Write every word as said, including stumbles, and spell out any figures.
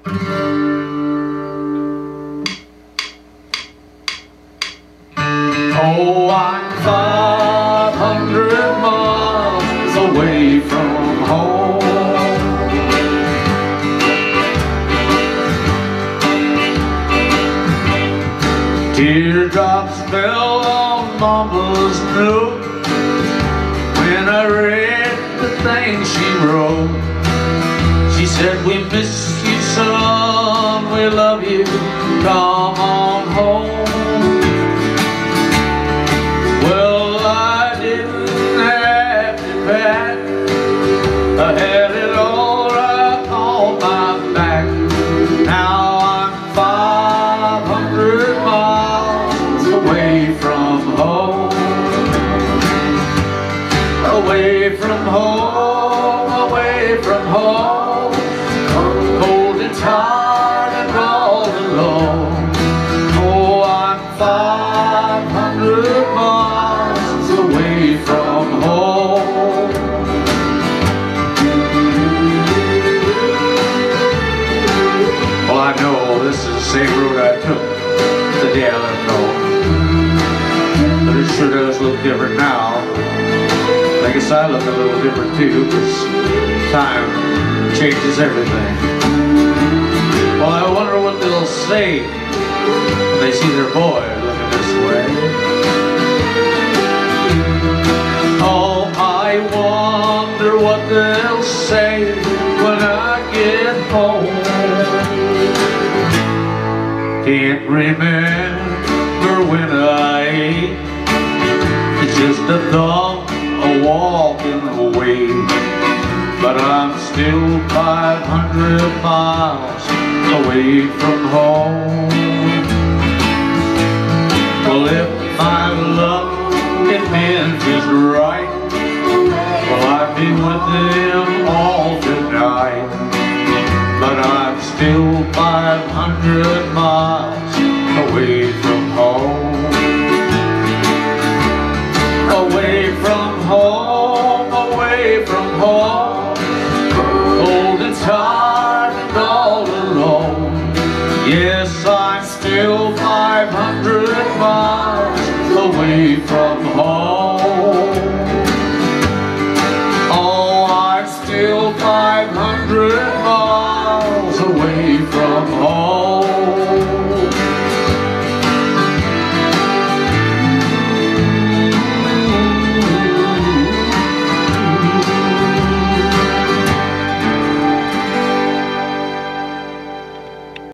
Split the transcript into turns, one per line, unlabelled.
Oh, I'm five hundred miles away from home. Teardrops fell on Mama's note when I read the things she wrote. She said, we miss you, son, we love you, come on home. Well, I didn't have to pack, I had it all right on my back. Now I'm five hundred miles away from home. Away from home, away from home, cold and tired and all alone. Oh, I'm five hundred miles away from home. Well, I know this is the same road I took the day I left home, but it sure does look different now. I guess I look a little different too, because time changes everything. Well, I wonder what they'll say when they see their boy looking this way. Oh, I wonder what they'll say when I get home. Can't remember when I ate, it's just a thought a walking away, but I'm still five hundred miles away from home. Well, if my luck in Memphis right, well, I'd be with them all tonight, but I'm still five hundred miles